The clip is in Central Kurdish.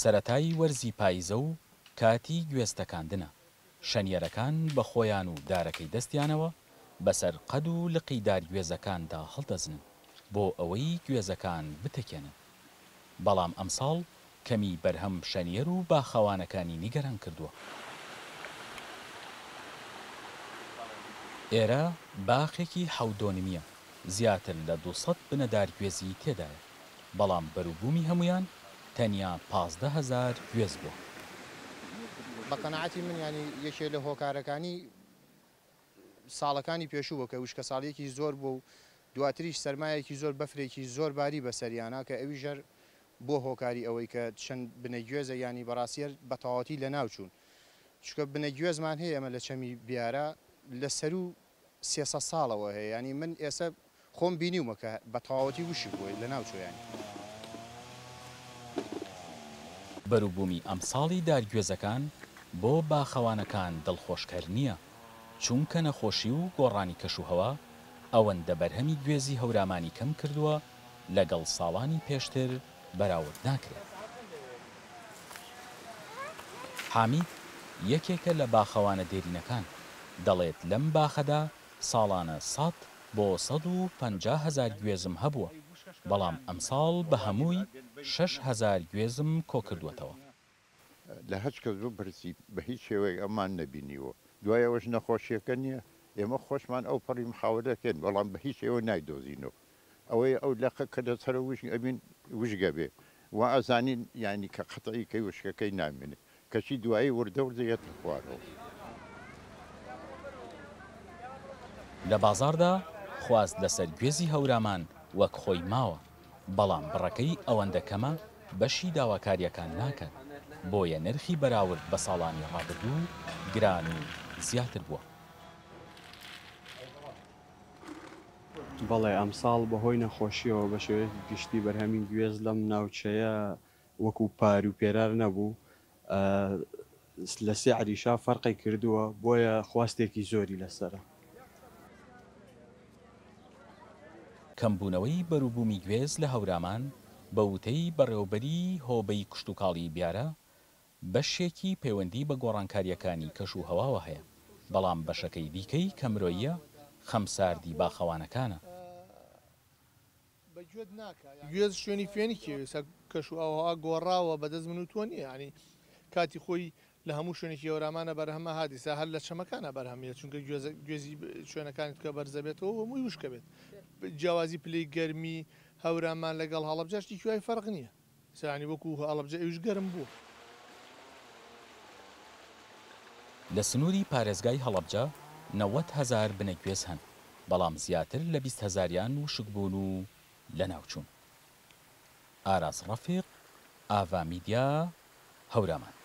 سەرەتای وەرزی پاییزە و کاتی گوێستەکاندنە. شەنیەرەکان بە خۆیان و دارەکەی دەستیانەوە بەسەر قەد و لقی دارگوێزەکاندا هەڵدەزنن بۆ ئەوەی گوێزەکان بتەکێنن. بەڵام ئەمساڵ کەمی بەرهەم شەنیەر و باخەوانەکانی نیگەران کردووە. ئێرە باخێکی حەودۆنمیە، زیاتر لە 200 بنەدار گوێزی تێدایە، بەڵام بەروبوومی هەمویان تەنیا 15,000 گوێز بووە. بە قەنەعەتی من ینی یەکێ لە هۆکارەکانی ساڵەکانی پێشوو بوو کە وشکە ساڵیەکی زۆر بوو و دواتریش سەرمایەکی زۆر بەفرێکی زۆر باری بەسەریانە کە ئەوی ژەر بۆ هۆکاری ئەوەی کە چەند بنەگوێزە ینی بەڕاستیە بە تەواوەتی لە ناوچوون. چکە بنەگوێزمان هەیە ئەمە لە چەمی بیارە لە سەر و 300 ساڵەوە هەیە، ینی من ئێستا خۆم بینیومە کە بە تەواوەتی وشی بووی لە ناوچۆیانی. بەروبوومی ئەمساڵی دارگوێزەکان بۆ باخەوانەکان دڵخۆشکەر نییە، چونکە نەخۆشی و گۆڕانی کەشوهەوا ئەوەندە بەرهەمی گوێزی هەورامانی کەم کردووە لەگەڵ ساڵانی پێشتر بەراورد ناکرێت. حامید یەکێکە لە باخەوانە دێرینەکان، دەڵێت لەم باخەدا ساڵانە 100 بۆ 150,000 گوێزم هەبووە، بەڵام ئەمساڵ بە هەمووی 6,000 گوێزم کۆ کردووەتەوە. لە هەچ کەس بۆ پرسی بە هیچ شێوەیە ئەمان نەبینیوە، دوای ئەوەش نەخۆشیەکە نییە، ئێمە خۆشمان ئەو پەڕی محاولەکەن، بەڵام بە هیچ ئێوە نایدۆزینەوە. ئەوەی ئەو لەقە کە دەسەر وش ئەبین وشگە بێ و ئەزانین ینی کە قەتعی کەی وشکەکەی نامێنێ، کەچی دوایی وردە وردەیەتە خوارەوە. لە بازاردا خواست لەسەر گوێزی هەورامان وەک خۆی ماوە، بەڵام بڕەکەی ئەوەندە کەمە بەشی داواکاریەکان ناکەن، بۆیە نرخی بەراورد بە ساڵانی ڕابردوو گران و زیاتر بووە. بەڵێ ئەمساڵ بەهۆی نەخۆشیەوە بە شێوەیەکی گشتی بەرهەمی گوێز لەم ناوچەیە وەکو پار و پێرار نەبوو، لە سێ عریشا فەرقی کردووە، بۆیە خواستێکی زۆری لەسەرە. کەمبوونەوەی بەروبوومی گوێز لە هەورامان بە وتەی بەڕێوەبەری هۆبەی کشتوکاڵی بیارە بەشێکی پەیوەندی بە گۆڕانکاریەکانی کەشوهەواوە هەیە، بەڵام بەشەکەی دیکەی کە مرۆییە خەمساردی باخەوانەکانە. گوێز شوێنی فێنی کێوێسە کەشوهەوا گۆڕاوە بەدەست من و تۆ نییە، ینی کاتی خۆی لە هەموو شوێنێکی هەورامانە بەرهەمە هادیسا هەر لە چەمەکانە بەرهەمیە، چونکە گوێزی شوێنەکانی کە بەرزەبێتەوە هەمووی وشکە بێت. جیاوازی پلەی گەرمی هەورامان لەگەڵ هەڵەبجەشتی کوای فەرق نییە، سانی وەکو هەڵەبجە ئەویش گەرم بووە. لە سنووری پارێزگای هەڵەبجە 90,000 بنەگوێز هەن، بەڵام زیاتر لە 20,000یان وشک بوون و لە ناوچوون. ئاراس ڕەفیق، ئاوا میدیا، هەورامان.